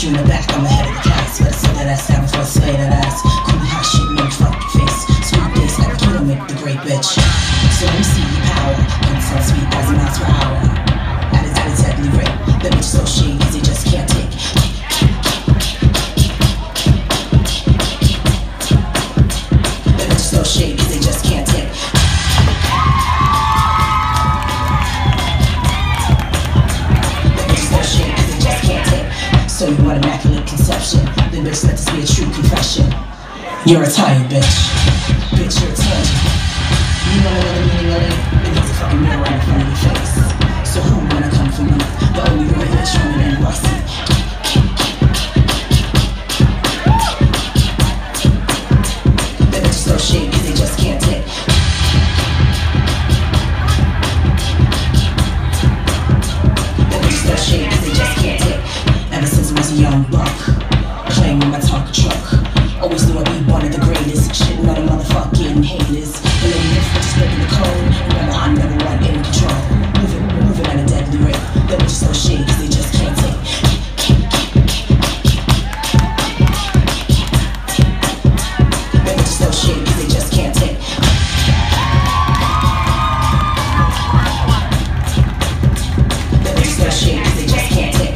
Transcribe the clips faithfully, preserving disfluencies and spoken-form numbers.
you in the back, I'm ahead of the class. Better say that ass down before I slay that ass. Call me hot shit, make fucking face. Sweet days like a kilo, make the great bitch. So let me see your power. And so sweet as a miles per hour. At a, at a deadly rate. The bitch so shady, cause they just can't take. The bitch so shady, cause they just can't take. So you want immaculate conception. Then bitch, let this be a true confession. You're a tired bitch. Bitch, you're a tangent. You wanna know the meaning of it? Then there's a fucking mirror right in front of your face. So who wanna come for me? The only real bitch running in N Y C. The bitch is so shady cause they just can't take. The bitch is so shady cause they just can't take. Ever since I was a young buck, playing with my Tonka truck. Always knew I'd be one of the greatest. Shitting on the motherfucking haters. The lady is just breaking the code. Remember, I'm number one in control. Moving, moving at a deadly rate. The bitch is so shady cause they just can't take. The bitch is so shady cause they just can't take. The bitch is so shady cause they just can't take.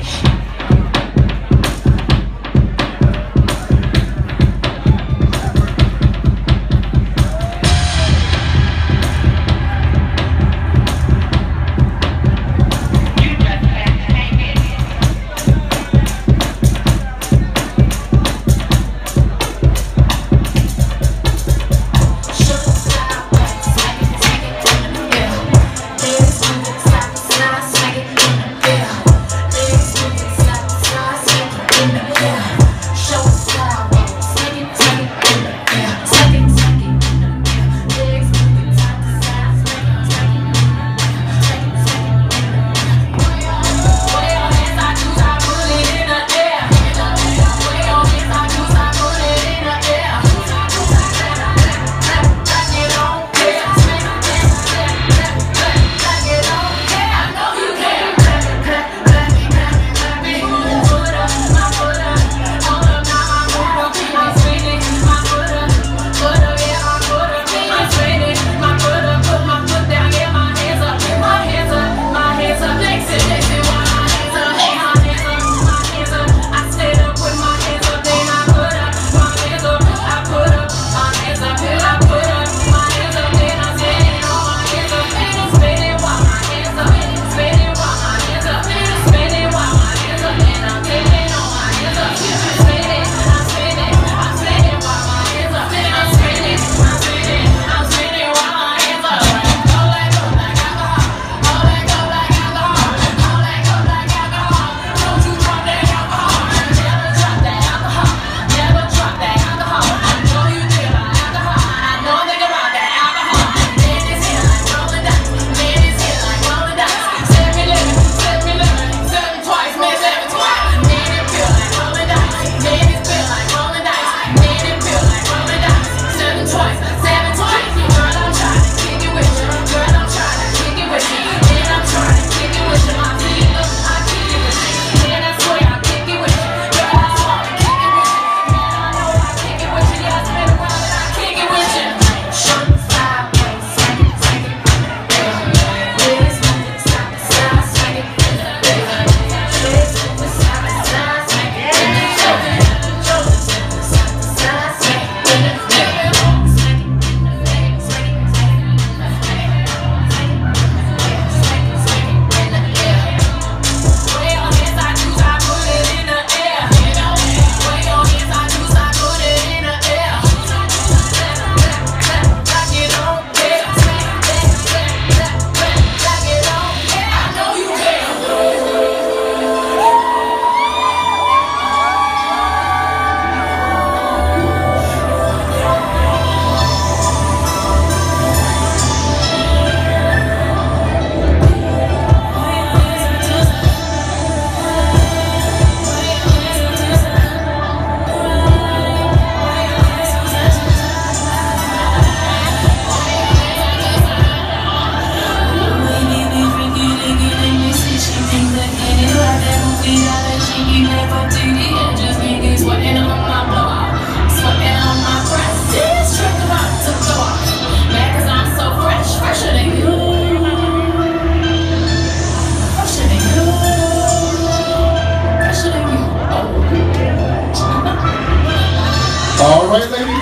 She think that any like that movie, I let you think you never did it. I just think it's sweating on my blowout, sweating on my press. This trick about to go off. Mad cause I'm so fresh, fresher than you. Fresher than you. Fresher than you. Oh. All right, ladies.